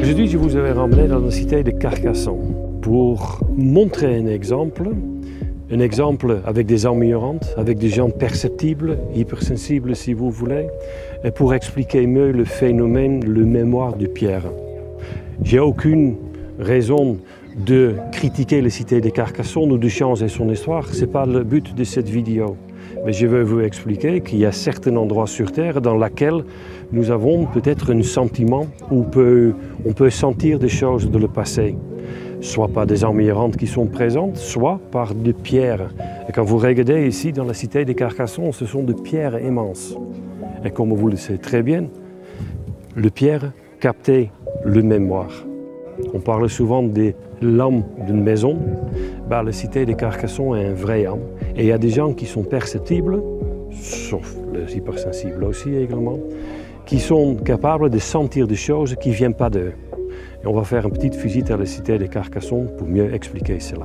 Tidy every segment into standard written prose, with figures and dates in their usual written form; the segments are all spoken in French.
Aujourd'hui, je vous avais ramené dans la cité de Carcassonne pour montrer un exemple avec des améliorantes, avec des gens perceptibles, hypersensibles si vous voulez, et pour expliquer mieux le phénomène, le mémoire de Pierre. J'ai aucune raison de critiquer la cité de Carcassonne ou de changer son histoire, ce n'est pas le but de cette vidéo. Mais je veux vous expliquer qu'il y a certains endroits sur Terre dans lesquels nous avons peut-être un sentiment où on peut sentir des choses de le passé. Soit par des améliorantes qui sont présentes, soit par des pierres. Et quand vous regardez ici dans la cité de Carcassonne, ce sont des pierres immenses. Et comme vous le savez très bien, les pierres captent le mémoire. On parle souvent des l'âme d'une maison. La cité de Carcassonne est un vrai âme. Et il y a des gens qui sont perceptibles, sauf les hypersensibles aussi également, qui sont capables de sentir des choses qui ne viennent pas d'eux. Et on va faire une petite visite à la cité de Carcassonne pour mieux expliquer cela.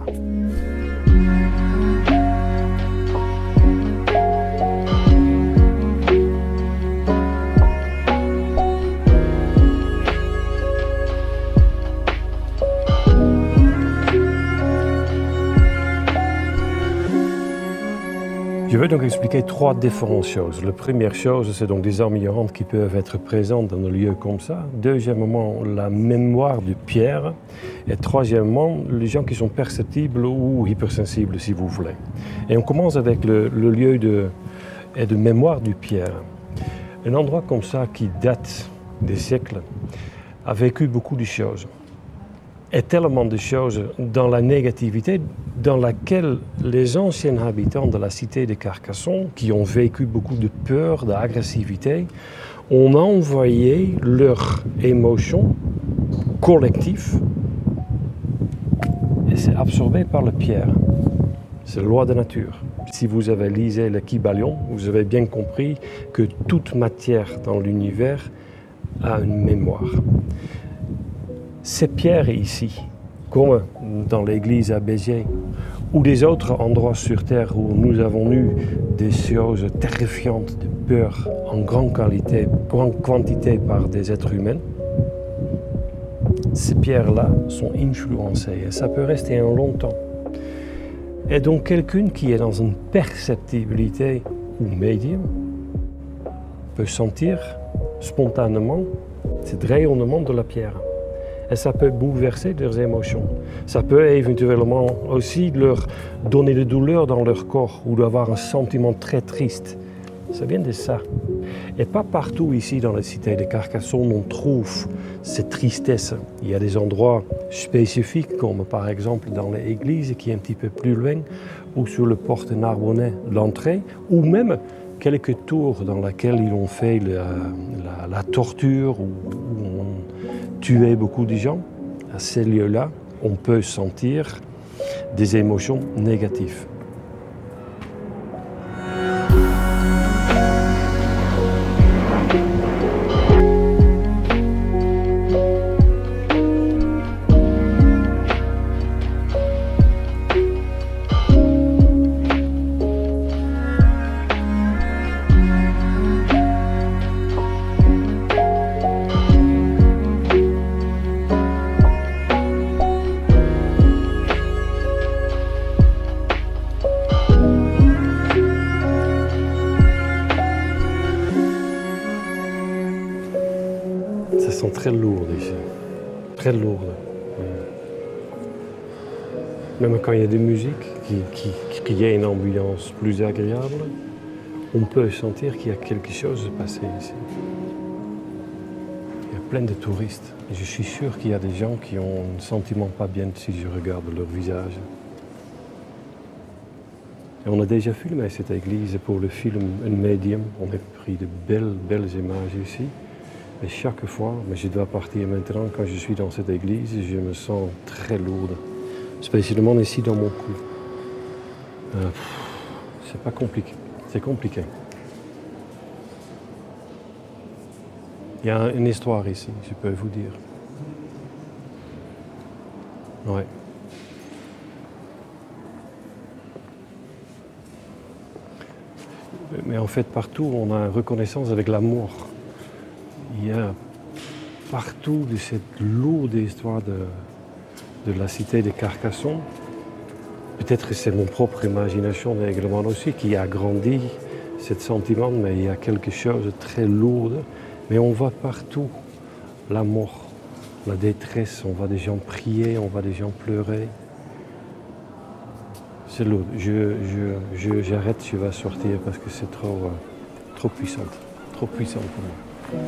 Je vais donc expliquer trois différentes choses. La première chose, c'est donc des améliorantes qui peuvent être présentes dans un lieu comme ça. Deuxièmement, la mémoire de Pierre. Et troisièmement, les gens qui sont perceptibles ou hypersensibles, si vous voulez. Et on commence avec le lieu de mémoire du Pierre. Un endroit comme ça qui date des siècles a vécu beaucoup de choses. Et tellement de choses dans la négativité dans laquelle les anciens habitants de la cité de Carcassonne, qui ont vécu beaucoup de peur, d'agressivité, ont envoyé leurs émotions collectives et c'est absorbé par la pierre. C'est la loi de la nature. Si vous avez lisé le Kybalion, vous avez bien compris que toute matière dans l'univers a une mémoire. Ces pierres ici, comme dans l'église à Béziers, ou des autres endroits sur Terre où nous avons eu des choses terrifiantes, de peur en grande quantité par des êtres humains, ces pierres-là sont influencées et ça peut rester un long temps. Et donc quelqu'un qui est dans une perceptibilité ou médium peut sentir spontanément ce rayonnement de la pierre. Et ça peut bouleverser leurs émotions. Ça peut éventuellement aussi leur donner de douleur dans leur corps ou d'avoir un sentiment très triste. Ça vient de ça. Et pas partout ici dans la cité de Carcassonne on trouve cette tristesse. Il y a des endroits spécifiques comme par exemple dans l'église qui est un petit peu plus loin ou sur le porte Narbonnais, l'entrée, ou même quelques tours dans lesquelles ils ont fait la torture ou on tuait beaucoup de gens. À ces lieux-là, on peut sentir des émotions négatives. Elles sont très lourdes ici, très lourdes. Même quand il y a des musiques, qu'il y a une ambiance plus agréable, on peut sentir qu'il y a quelque chose de passé ici. Il y a plein de touristes. Et je suis sûr qu'il y a des gens qui ont un sentiment pas bien si je regarde leur visage. Et on a déjà filmé cette église pour le film Un Médium. On a pris de belles images ici. Et chaque fois, mais je dois partir maintenant, quand je suis dans cette église, je me sens très lourde. Spécialement ici dans mon cou. C'est pas compliqué, c'est compliqué. Il y a une histoire ici, je peux vous dire. Ouais. Mais en fait, partout, on a une reconnaissance avec la mort. Il y a partout de cette lourde histoire de la cité de Carcassonne. Peut-être que c'est mon propre imagination également aussi qui a grandi ce sentiment, mais il y a quelque chose de très lourd. Mais on voit partout la mort, la détresse, on voit des gens prier, on voit des gens pleurer. C'est lourd. J'arrête, je vais sortir parce que c'est trop puissant pour moi.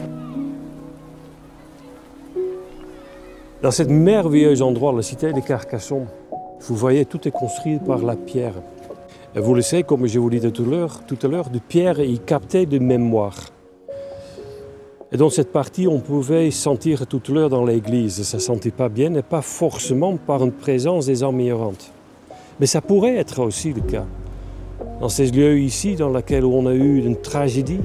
Dans cet merveilleux endroit, la cité de Carcassonne, vous voyez, tout est construit par la pierre. Et vous le savez, comme je vous disais tout à l'heure, de pierre est captée de mémoire. Et dans cette partie, on pouvait sentir tout à l'heure dans l'église, ça ne sentait pas bien, et pas forcément par une présence des âmes errantes. Mais ça pourrait être aussi le cas. Dans ces lieux ici, dans lesquels on a eu une tragédie,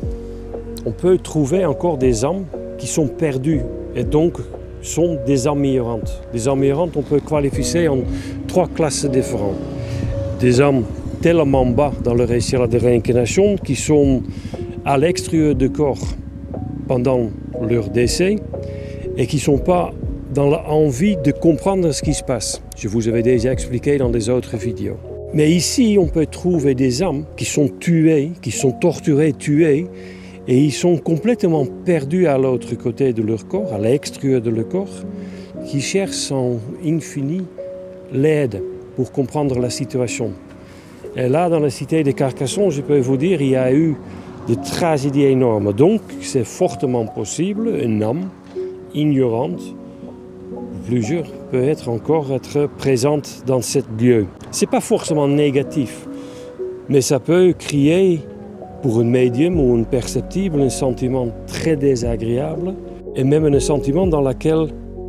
on peut trouver encore des âmes qui sont perdues, et donc sont des âmes errantes. Des âmes errantes, on peut qualifier en 3 classes différentes. Des âmes tellement bas dans leur échelle de réincarnation qui sont à l'extérieur du corps pendant leur décès et qui ne sont pas dans l'envie de comprendre ce qui se passe. Je vous avais déjà expliqué dans des autres vidéos. Mais ici, on peut trouver des âmes qui sont tuées, qui sont torturées, tuées, et ils sont complètement perdus à l'autre côté de leur corps, à l'extérieur de leur corps, qui cherchent en infini l'aide pour comprendre la situation. Et là, dans la cité de Carcassonne, je peux vous dire, il y a eu des tragédies énormes. Donc, c'est fortement possible, une âme ignorante, plusieurs, peut encore être présente dans ce lieu. Ce n'est pas forcément négatif, mais ça peut créer pour un médium ou un perceptible un sentiment très désagréable et même un sentiment dans lequel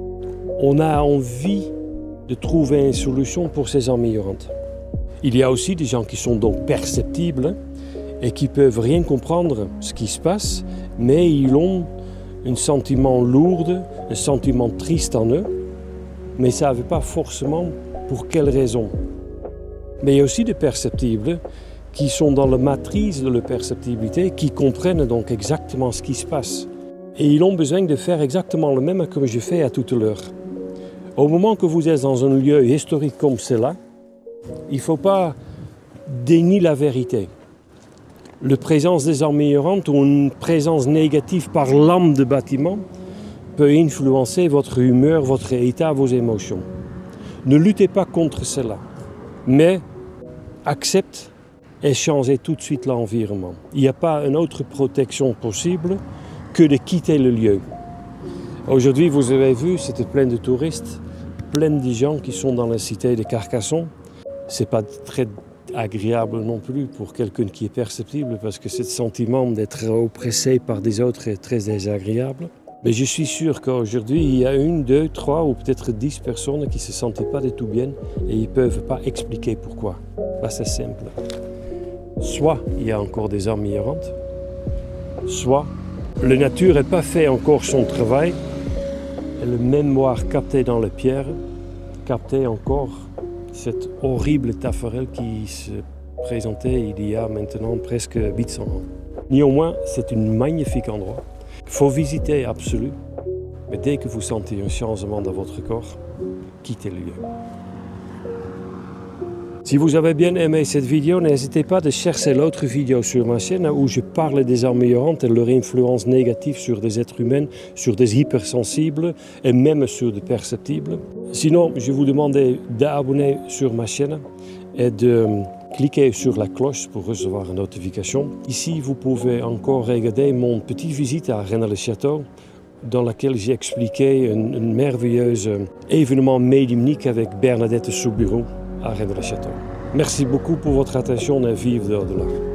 on a envie de trouver une solution pour ces âmes ignorantes. Il y a aussi des gens qui sont donc perceptibles et qui ne peuvent rien comprendre ce qui se passe, mais ils ont un sentiment lourd, un sentiment triste en eux, mais ils ne savent pas forcément pour quelle raison. Mais il y a aussi des perceptibles qui sont dans la matrice de leur perceptibilité, qui comprennent donc exactement ce qui se passe. Et ils ont besoin de faire exactement le même que je fais à toute l'heure. Au moment que vous êtes dans un lieu historique comme cela, il ne faut pas dénier la vérité. La présence des âmes ignorantes ou une présence négative par l'âme de bâtiment peut influencer votre humeur, votre état, vos émotions. Ne luttez pas contre cela, mais acceptez et changez tout de suite l'environnement. Il n'y a pas une autre protection possible que de quitter le lieu. Aujourd'hui, vous avez vu, c'était plein de touristes, plein de gens qui sont dans la cité de Carcassonne. Ce n'est pas très agréable non plus pour quelqu'un qui est perceptible parce que ce sentiment d'être oppressé par des autres est très désagréable. Mais je suis sûr qu'aujourd'hui, il y a 1, 2, 3 ou peut-être 10 personnes qui ne se sentaient pas du tout bien et ils ne peuvent pas expliquer pourquoi. C'est simple. Soit il y a encore des âmes errantes, soit la nature n'a pas fait encore son travail et le mémoire capté dans la pierre captait encore cette horrible taffarelle qui se présentait il y a maintenant presque 800 ans. Néanmoins, c'est un magnifique endroit. Il faut visiter absolu, mais dès que vous sentez un changement dans votre corps, quittez le lieu. Si vous avez bien aimé cette vidéo, n'hésitez pas à chercher l'autre vidéo sur ma chaîne où je parle des âmes ignorantes et leur influence négative sur des êtres humains, sur des hypersensibles et même sur des perceptibles. Sinon, je vous demande d'abonner sur ma chaîne et de cliquer sur la cloche pour recevoir une notification. Ici, vous pouvez encore regarder mon petite visite à Rennes-le-Château dans laquelle j'ai expliqué un merveilleux événement médiumnique avec Bernadette Soubirous à Rennes-le-Château. Merci beaucoup pour votre attention et vive de l'au-delà.